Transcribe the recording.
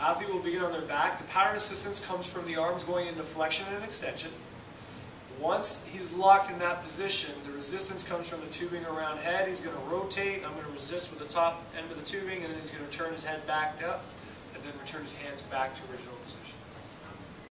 Athlete will begin on their back. The pattern assistance comes from the arms going into flexion and extension. Once he's locked in that position, the resistance comes from the tubing around head. He's going to rotate. I'm going to resist with the top end of the tubing, and then he's going to turn his head back up, and then return his hands back to original position.